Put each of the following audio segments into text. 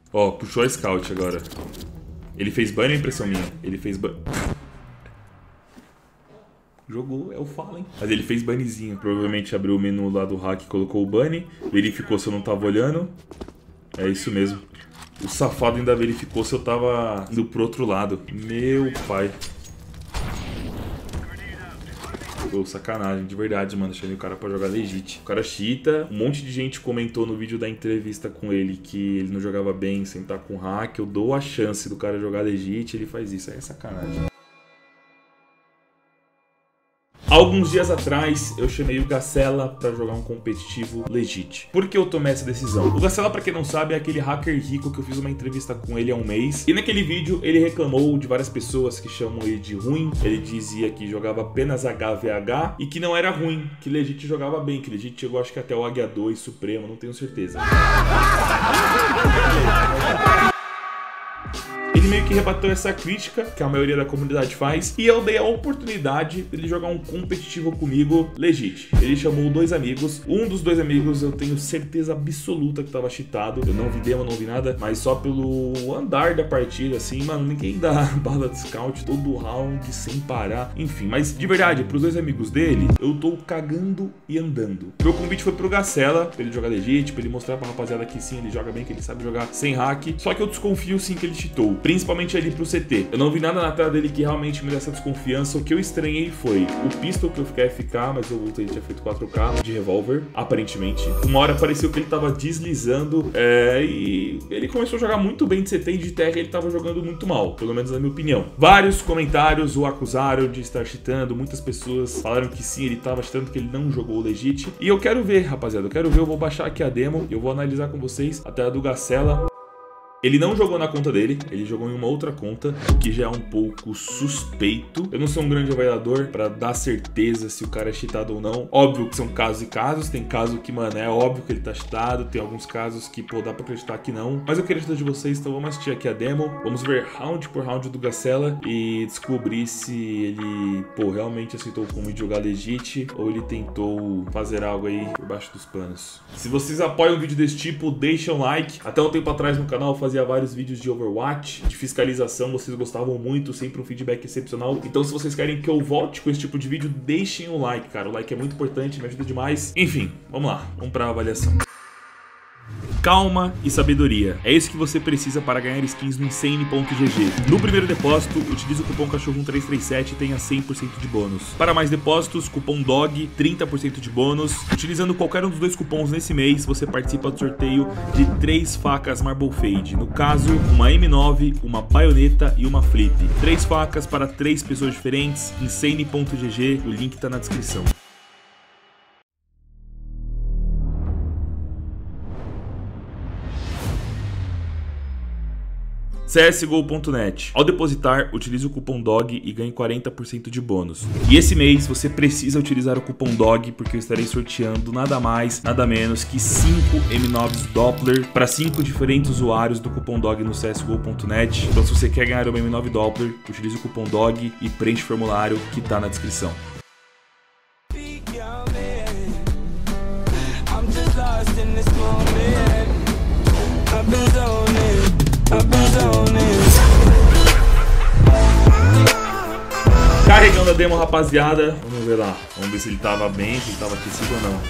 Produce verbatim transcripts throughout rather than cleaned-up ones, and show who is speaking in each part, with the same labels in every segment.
Speaker 1: Ó, puxou a scout agora. Ele fez ban ou impressão minha? Ele fez ban... Jogou, é o Fallen. Mas ele fez bannizinho. Provavelmente abriu o menu lá do hack e colocou o bunny. Verificou se eu não tava olhando. É isso mesmo. O safado ainda verificou se eu tava indo pro outro lado. Meu pai. Pô, sacanagem, de verdade, mano. Chamei o cara pra jogar legit. O cara cheata. Um monte de gente comentou no vídeo da entrevista com ele que ele não jogava bem sem estar com hack. Eu dou a chance do cara jogar legit, ele faz isso. Aí é sacanagem. Alguns dias atrás, eu chamei o Gacela pra jogar um competitivo legit. Por que eu tomei essa decisão? O Gacela, pra quem não sabe, é aquele hacker rico que eu fiz uma entrevista com ele há um mês. E naquele vídeo, ele reclamou de várias pessoas que chamam ele de ruim. Ele dizia que jogava apenas H V H e que não era ruim, que legit jogava bem, que legit chegou acho que até o Águia dois Supremo, não tenho certeza. Ele meio que rebateu essa crítica que a maioria da comunidade faz e eu dei a oportunidade dele jogar um competitivo comigo legit. Ele chamou dois amigos, um dos dois amigos eu tenho certeza absoluta que tava cheatado. Eu não vi demo, não vi nada, mas só pelo andar da partida, assim, mano, ninguém dá bala de scout todo round sem parar, enfim. Mas de verdade, pros dois amigos dele, eu tô cagando e andando. Meu convite foi pro Gacela, pra ele jogar legit, pra ele mostrar pra rapaziada que sim, ele joga bem, que ele sabe jogar sem hack, só que eu desconfio sim que ele cheatou. Principalmente ali pro C T. Eu não vi nada na tela dele que realmente me dê essa desconfiança. O que eu estranhei foi o pistol que eu fiquei F K, mas eu voltei, ele tinha feito quatro K de revólver, aparentemente. Uma hora pareceu que ele tava deslizando é, e ele começou a jogar muito bem de C T e de terra ele tava jogando muito mal, pelo menos na minha opinião. Vários comentários o acusaram de estar cheatando, muitas pessoas falaram que sim, ele tava cheatando, que ele não jogou legit. E eu quero ver, rapaziada, eu quero ver, eu vou baixar aqui a demo e eu vou analisar com vocês a tela do Gacela. Ele não jogou na conta dele, ele jogou em uma outra conta, o que já é um pouco suspeito. Eu não sou um grande avaliador pra dar certeza se o cara é cheatado ou não. Óbvio que são casos e casos, tem caso que, mano, é óbvio que ele tá cheatado, tem alguns casos que, pô, dá pra acreditar que não. Mas eu queria ajudar de vocês, então vamos assistir aqui a demo, vamos ver round por round do Gacela e descobrir se ele, pô, realmente aceitou o convite de jogar legit ou ele tentou fazer algo aí por baixo dos panos. Se vocês apoiam um vídeo desse tipo, deixem um like. Até um tempo atrás no canal eu fazia vários vídeos de Overwatch, de fiscalização, vocês gostavam muito, sempre um feedback excepcional. Então se vocês querem que eu volte com esse tipo de vídeo, deixem um like, cara. O like é muito importante, me ajuda demais. Enfim, vamos lá, vamos pra avaliação. Calma e sabedoria. É isso que você precisa para ganhar skins no Insane ponto G G. No primeiro depósito, utilize o cupom cachorro um três três sete e tenha cem por cento de bônus. Para mais depósitos, cupom D O G, trinta por cento de bônus. Utilizando qualquer um dos dois cupons nesse mês, você participa do sorteio de três facas Marble Fade. No caso, uma M nove, uma baioneta e uma flip. Três facas para três pessoas diferentes. Insane ponto G G, o link tá na descrição. C S G O ponto net. Ao depositar, utilize o cupom D O G e ganhe quarenta por cento de bônus. E esse mês você precisa utilizar o cupom D O G porque eu estarei sorteando nada mais, nada menos que cinco M nove Doppler para cinco diferentes usuários do cupom D O G no C S G O ponto net. Então se você quer ganhar uma M nove Doppler, utilize o cupom D O G e preenche o formulário que está na descrição. Carregando a demo, rapaziada. Vamos ver lá. Vamos ver se ele tava bem, se ele tava aquecido ou não.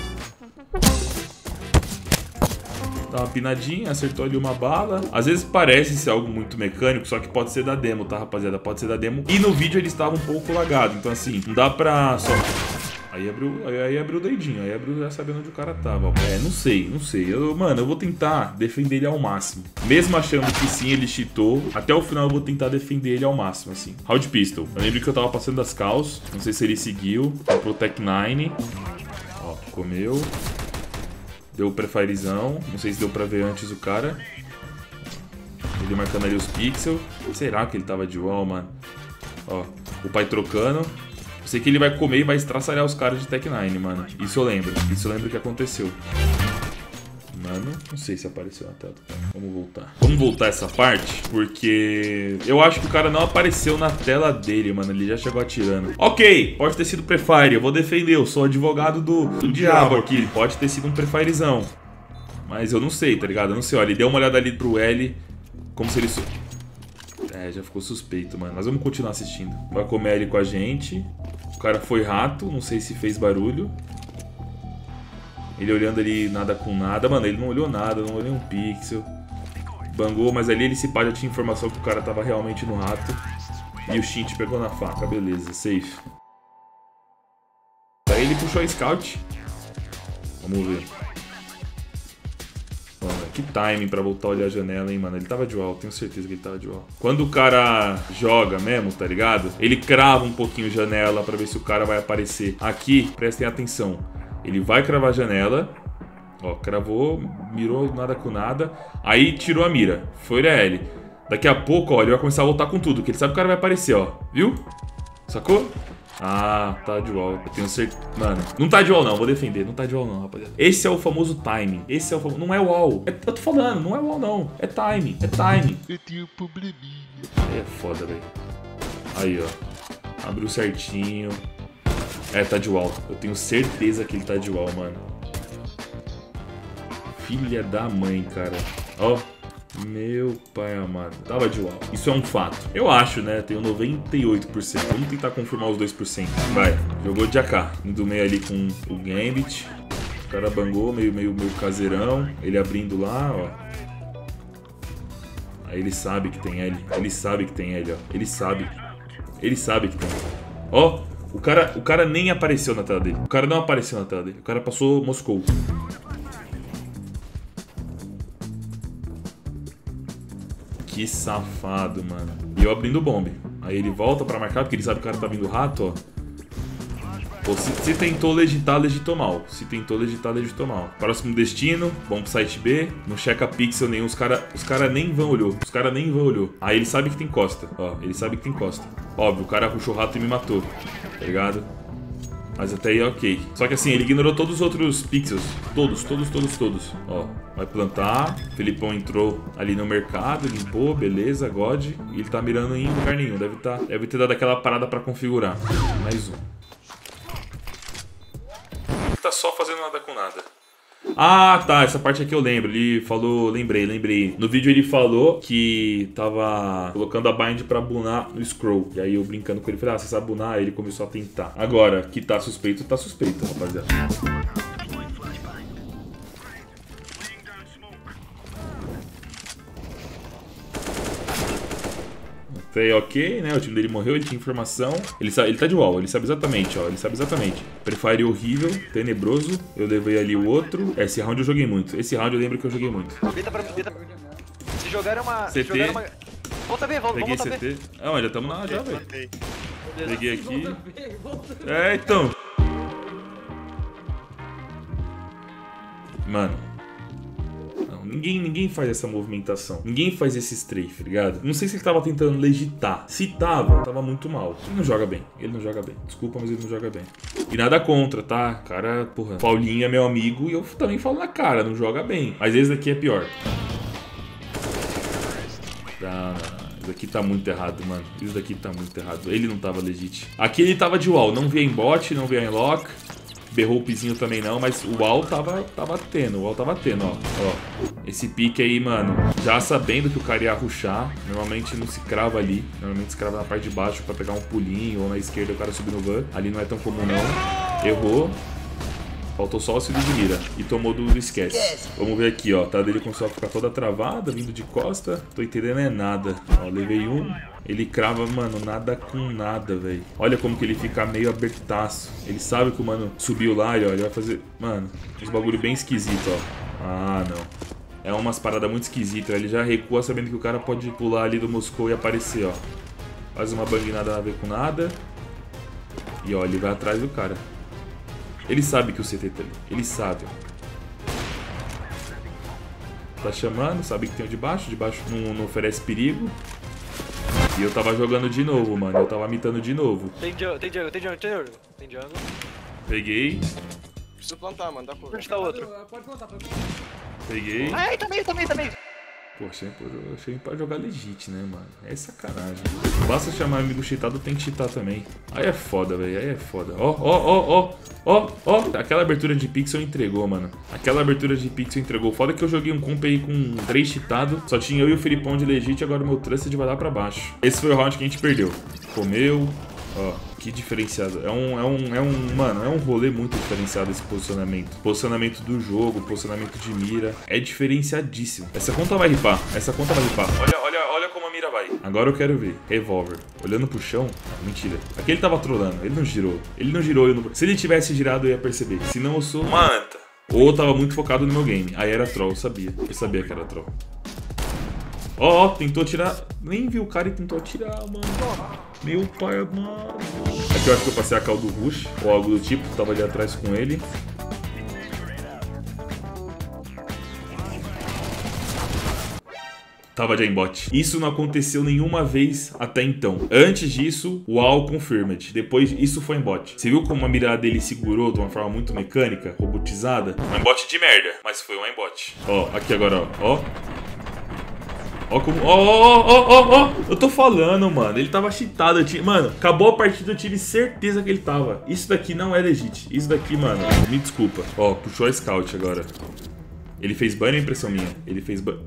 Speaker 1: Dá uma pinadinha, acertou ali uma bala. Às vezes parece ser algo muito mecânico, só que pode ser da demo, tá, rapaziada? Pode ser da demo. E no vídeo ele estava um pouco lagado. Então assim, não dá pra só... Aí abriu, aí, aí abriu o dedinho, aí abriu já sabendo onde o cara tava. É, não sei, não sei. Eu, mano, eu vou tentar defender ele ao máximo. Mesmo achando que sim, ele cheatou, até o final eu vou tentar defender ele ao máximo, assim. Round Pistol. Eu lembro que eu tava passando das calls. Não sei se ele seguiu. Comprou Tech nine. Ó, comeu. Deu o prefirezão. Não sei se deu pra ver antes o cara. Ele marcando ali os pixels. Será que ele tava de wall, mano? Ó, o pai trocando. Eu sei que ele vai comer e vai estraçalhar os caras de Tech nine, mano. Isso eu lembro. Isso eu lembro que aconteceu. Mano, não sei se apareceu na tela. Vamos voltar. Vamos voltar essa parte, porque eu acho que o cara não apareceu na tela dele, mano. Ele já chegou atirando. Ok, pode ter sido prefire. Eu vou defender. Eu sou advogado do, do diabo aqui. Pode ter sido um prefirezão. Mas eu não sei, tá ligado? Eu não sei. Ó, ele deu uma olhada ali pro L. Como se ele... Su... É, já ficou suspeito, mano. Mas vamos continuar assistindo. Vai comer ele com a gente. O cara foi rato, não sei se fez barulho. Ele olhando ali nada com nada. Mano, ele não olhou nada, não olhou um pixel. Bangou, mas ali ele se pá, já tinha informação que o cara tava realmente no rato. E o Shint pegou na faca, beleza, safe. Aí ele puxou a scout. Vamos ver. Mano, que timing pra voltar a olhar a janela, hein, mano. Ele tava de wall, tenho certeza que ele tava de wall. Quando o cara joga mesmo, tá ligado? Ele crava um pouquinho a janela pra ver se o cara vai aparecer. Aqui, prestem atenção. Ele vai cravar a janela. Ó, cravou, mirou nada com nada. Aí tirou a mira. Foi a L. Daqui a pouco, ó, ele vai começar a voltar com tudo. Que ele sabe que o cara vai aparecer, ó. Viu? Sacou? Ah, tá de wall. Eu tenho certeza. Mano, não tá de wall não, vou defender. Não tá de wall não, rapaziada. Esse é o famoso timing. Esse é o famoso... Não é wall. É... Eu tô falando, não é wall não. É timing. É timing.
Speaker 2: Eu tenho probleminha.
Speaker 1: Aí é foda, velho. Aí, ó. Abriu certinho. É, tá de wall. Eu tenho certeza que ele tá de wall, mano. Filha da mãe, cara. Ó. Meu pai amado. Tava de wall. Isso é um fato. Eu acho, né? Tenho noventa e oito por cento. Vamos tentar confirmar os dois por cento. Vai. Jogou de A K. Indo meio ali com o Gambit. O cara bangou, meio, meio, meio caseirão. Ele abrindo lá, ó. Aí ele sabe que tem L. Ele sabe que tem L, ó. Ele sabe. Ele sabe que tem. Ó. O cara, o cara nem apareceu na tela dele. O cara não apareceu na tela dele. O cara passou Moscou. Que safado, mano. E eu abrindo o bombe. Aí ele volta pra marcar, porque ele sabe que o cara tá vindo rato, ó. Pô, se, se tentou legitar, legitou mal. Se tentou legitar, legitou mal. Próximo destino, vamos pro site B. Não checa pixel nenhum. Os caras os cara nem vão olhou. Os caras nem vão olhou. Aí ele sabe que tem costa. Ó, ele sabe que tem costa. Óbvio, o cara puxou o rato e me matou. Tá ligado? Mas até aí ok. Só que assim, ele ignorou todos os outros pixels. Todos, todos, todos, todos. Ó, vai plantar. Felipão entrou ali no mercado, limpou, beleza, God. E ele tá mirando em lugar nenhum. Deve, tá, deve ter dado aquela parada pra configurar. Mais um. Ele tá só fazendo nada com nada. Ah, tá, essa parte aqui eu lembro. Ele falou, lembrei, lembrei. No vídeo ele falou que tava colocando a bind pra bunar no scroll. E aí eu brincando com ele, falei, ah, você sabe bunar? Aí ele começou a tentar. Agora, que tá suspeito, tá suspeito, rapaziada. Até ok, né? O time dele morreu, ele tinha informação. Ele, sabe, ele tá de wall, ele sabe exatamente, ó. Ele sabe exatamente. Prefire horrível, tenebroso. Eu levei ali o outro. Esse round eu joguei muito. Esse round eu lembro que eu joguei muito.
Speaker 3: Vita pra, vita... Se jogar uma...
Speaker 1: C T.
Speaker 3: Se jogar uma... Volta B, volta,
Speaker 1: Peguei
Speaker 3: volta
Speaker 1: C T.
Speaker 3: B.
Speaker 1: Ah, mas já estamos lá já, velho. Peguei aqui. É, então. Mano. Não, ninguém, ninguém faz essa movimentação. Ninguém faz esse strafe, ligado? Não sei se ele tava tentando legitar. Se tava, tava muito mal. Ele não joga bem. Ele não joga bem. Desculpa, mas ele não joga bem. E nada contra, tá? Cara, porra. Paulinho é meu amigo e eu também falo na cara. Não joga bem. Mas esse daqui é pior. Não, não, não. Isso daqui tá muito errado, mano. Isso daqui tá muito errado. Ele não tava legit. Aqui ele tava de wall. Não via em bot, não via em lock. Berrou o pizinho também não, mas o wall tava, tava tendo. O wall tava tendo, ó. Ó. Esse pique aí, mano. Já sabendo que o cara ia rushar. Normalmente não se crava ali. Normalmente se crava na parte de baixo pra pegar um pulinho. Ou na esquerda o cara subir no van. Ali não é tão comum, não. Errou. Faltou só o auxílio de mira. E tomou do, do esquece. Vamos ver aqui, ó. Tá dele começou a ficar toda travada, vindo de costa. Tô entendendo é nada. Ó, levei um. Ele crava, mano, nada com nada, velho. Olha como que ele fica meio abertaço. Ele sabe que o mano subiu lá e, ó, ele vai fazer... Mano, uns bagulho bem esquisito, ó. Ah, não. É umas paradas muito esquisitas. Ele já recua sabendo que o cara pode pular ali do Moscou e aparecer, ó. Faz uma bang nada a ver com nada. E, ó, ele vai atrás do cara. Ele sabe que o C T tá ali. Ele sabe, ó. Tá chamando, sabe que tem o de baixo. De baixo não, não oferece perigo. E eu tava jogando de novo, mano. Eu tava mitando de novo.
Speaker 3: Tem jungle, tem jungle, tem jungle, tem jungle. Tem jungle.
Speaker 1: Peguei.
Speaker 2: Preciso plantar, mano. Dá pra...
Speaker 3: Onde tá o outro?
Speaker 4: Pode plantar, pode
Speaker 1: Peguei.
Speaker 3: Ai, também, também, também.
Speaker 1: Poxa, eu chamei pra jogar legit, né, mano? É sacanagem. Basta chamar amigo cheatado, tem que cheatar também. Aí é foda, velho. Aí é foda. Ó, ó, ó, ó. Ó, ó. Aquela abertura de pixel entregou, mano. Aquela abertura de pixel entregou. Foda que eu joguei um comp aí com três cheatado. Só tinha eu e o Felipão de legit. Agora o meu trusted vai lá pra baixo. Esse foi o round que a gente perdeu. Comeu. Ó, que diferenciado. É um, é um, é um, mano, é um rolê muito diferenciado esse posicionamento. Posicionamento do jogo, posicionamento de mira. É diferenciadíssimo. Essa conta vai ripar. Essa conta vai ripar. Olha, olha, olha como a mira vai. Agora eu quero ver. Revolver. Olhando pro chão. Ah, mentira. Aqui ele tava trolando. Ele não girou. Ele não girou. Eu não... Se ele tivesse girado, eu ia perceber. Se não, eu sou uma anta. Ou eu tava muito focado no meu game. Aí era troll, eu sabia. Eu sabia que era troll. Ó, ó, tentou atirar. Nem viu o cara e tentou atirar, mano. Meu pai amado. Aqui eu acho que eu passei a call do Rush, ou algo do tipo. Tava ali atrás com ele. Tava de aimbot. Isso não aconteceu nenhuma vez até então. Antes disso, o all confirmed. Depois, isso foi aimbot. Você viu como a mirada dele segurou de uma forma muito mecânica, robotizada? Um aimbot de merda, mas foi um aimbot. Ó, aqui agora, ó. Ó. Ó como... Ó, ó, ó, ó, ó. Eu tô falando, mano. Ele tava cheatado. Tinha... Mano, acabou a partida, eu tive certeza que ele tava. Isso daqui não é legit. Isso daqui, mano, me desculpa. Ó, puxou a scout agora. Ele fez ban ou impressão minha? Ele fez ban...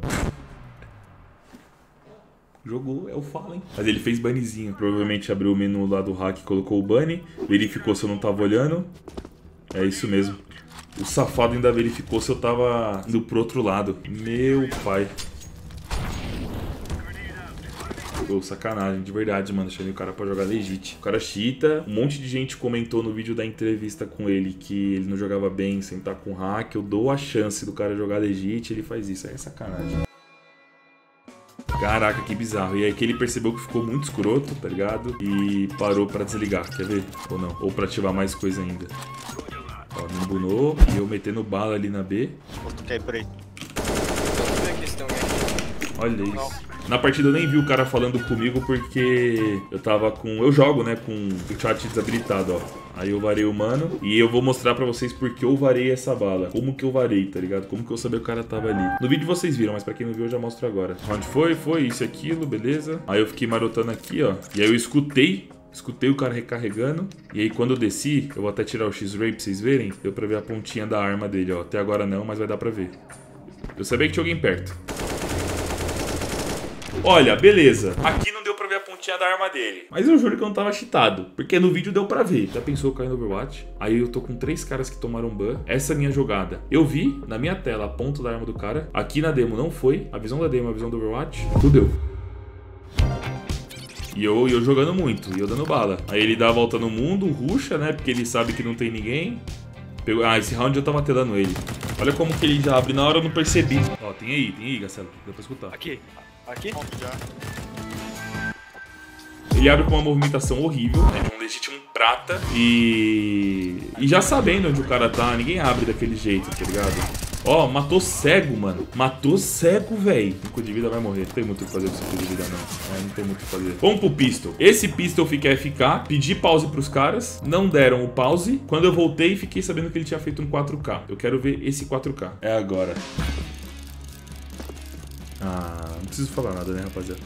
Speaker 1: Jogou, é o Fallen. Mas ele fez banzinho. Provavelmente abriu o menu lá do hack e colocou o bunny. Verificou se eu não tava olhando. É isso mesmo. O safado ainda verificou se eu tava indo pro outro lado. Meu pai. Pô, sacanagem, de verdade, mano. Chamei o cara pra jogar legit. O cara cheata. Um monte de gente comentou no vídeo da entrevista com ele que ele não jogava bem sem estar com hack. Eu dou a chance do cara jogar legit, ele faz isso. Aí é sacanagem. Caraca, que bizarro. E aí que ele percebeu que ficou muito escroto, tá ligado? E parou pra desligar, quer ver? Ou não? Ou pra ativar mais coisa ainda. Ó, me embunou. E eu metendo bala ali na B.
Speaker 3: Ok, por aí.
Speaker 1: Olha isso. Na partida eu nem vi o cara falando comigo porque eu tava com... Eu jogo, né, com o chat desabilitado, ó. Aí eu varei o mano e eu vou mostrar pra vocês porque eu varei essa bala. Como que eu varei, tá ligado? Como que eu sabia que o cara tava ali. No vídeo vocês viram, mas pra quem não viu eu já mostro agora. Onde foi? Foi isso e aquilo, beleza. Aí eu fiquei marotando aqui, ó. E aí eu escutei... Escutei o cara recarregando. E aí quando eu desci, eu vou até tirar o X-Ray pra vocês verem. Deu pra ver a pontinha da arma dele, ó. Até agora não, mas vai dar pra ver. Eu sabia que tinha alguém perto. Olha, beleza. Aqui não deu pra ver a pontinha da arma dele. Mas eu juro que eu não tava cheatado. Porque no vídeo deu pra ver. Já pensou cair no Overwatch? Aí eu tô com três caras que tomaram ban. Essa é a minha jogada. Eu vi na minha tela a ponta da arma do cara. Aqui na demo não foi. A visão da demo, a visão do Overwatch. Tudo deu. E eu, eu jogando muito. E eu dando bala. Aí ele dá a volta no mundo, ruxa, né? Porque ele sabe que não tem ninguém. Pegou... Ah, esse round eu tava telando ele. Olha como que ele já abre. Na hora eu não percebi. Ó, tem aí, tem aí, Gacelo. Dá pra escutar.
Speaker 3: Aqui. Aqui?
Speaker 1: Ele abre com uma movimentação horrível, é de um legítimo prata. E... E já sabendo onde o cara tá, ninguém abre daquele jeito, tá ligado? Ó, matou cego, mano. Matou cego, velho. cinco de vida vai morrer. Não tem muito o que fazer com cinco de vida, não. É, não tem muito o que fazer. Vamos pro pistol. Esse pistol fica F K. Pedi pause pros caras. Não deram o pause. Quando eu voltei, fiquei sabendo que ele tinha feito um quatro K. Eu quero ver esse quatro K. É agora. Ah, não preciso falar nada, né, rapaziada?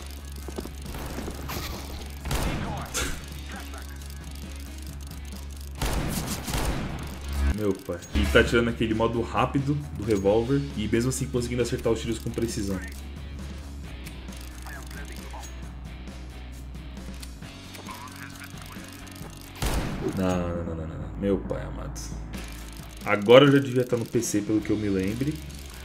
Speaker 1: Meu pai. Ele tá tirando aquele modo rápido do revólver e mesmo assim conseguindo acertar os tiros com precisão. Não, não, não, não, não. Meu pai amado. Agora eu já devia estar no P C, pelo que eu me lembre.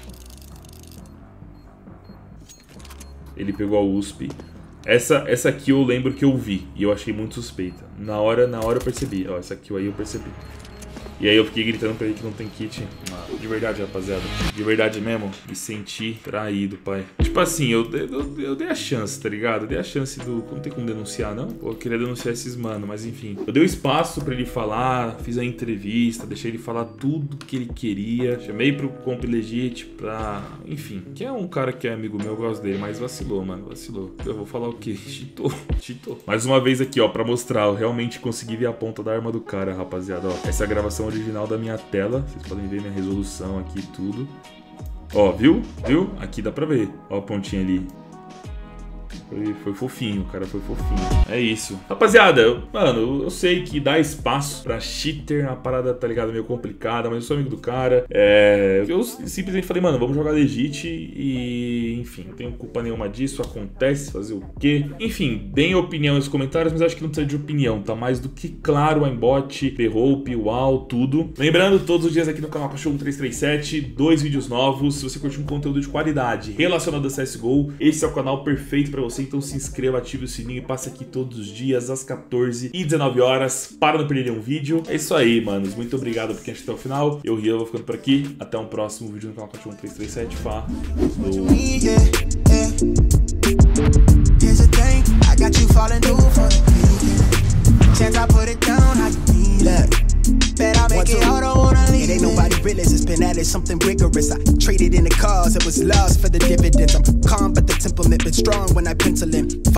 Speaker 1: Ele pegou a U S P. Essa, essa aqui eu lembro que eu vi e eu achei muito suspeita. Na hora, na hora eu percebi. Ó, essa aqui aí eu percebi. E aí eu fiquei gritando pra ele que não tem kit. Ah, de verdade, rapaziada. De verdade mesmo, me senti traído, pai. Tipo assim, eu, eu, eu dei a chance, tá ligado? Eu dei a chance do... Não tem como denunciar, não? Pô, eu queria denunciar esses mano, mas enfim. Eu dei o espaço pra ele falar, fiz a entrevista, deixei ele falar tudo que ele queria. Chamei pro Comp Legit pra... Enfim, que é um cara que é amigo meu, eu gosto dele, mas vacilou, mano, vacilou. Eu vou falar o quê? Cheatou, cheatou. Mais uma vez aqui, ó, pra mostrar. Eu realmente consegui ver a ponta da arma do cara, rapaziada, ó. Essa é a gravação original da minha tela. Vocês podem ver minha resolução aqui e tudo. Ó, viu? Viu? Aqui dá pra ver. Ó a pontinha ali. Foi, foi fofinho, cara, foi fofinho. É isso. Rapaziada, eu, mano, eu sei que dá espaço pra cheater, a parada, tá ligado, meio complicada, mas eu sou amigo do cara. É, eu simplesmente falei, mano, vamos jogar legit e, enfim, não tenho culpa nenhuma disso, acontece, fazer o quê? Enfim, deem opinião nos comentários, mas acho que não precisa de opinião, tá mais do que claro, o aimbot, The-Hope, uau, tudo. Lembrando, todos os dias aqui no canal Cachorro três três sete, dois vídeos novos. Se você curte um conteúdo de qualidade relacionado a C S G O, esse é o canal perfeito pra você. Então se inscreva, ative o sininho e passe aqui todos os dias às quatorze e dezenove horas para não perder nenhum vídeo. É isso aí, manos. Muito obrigado por quem assistiu até o final. Eu, Rian, vou ficando por aqui. Até um próximo vídeo no canal Cachorro três três sete. Falou.
Speaker 2: Bet I make it hard, I wanna leave. It ain't nobody realist, it's been added something rigorous. I traded in the cars, it was lost for the dividends. I'm calm, but the temperament been strong when I pencil in.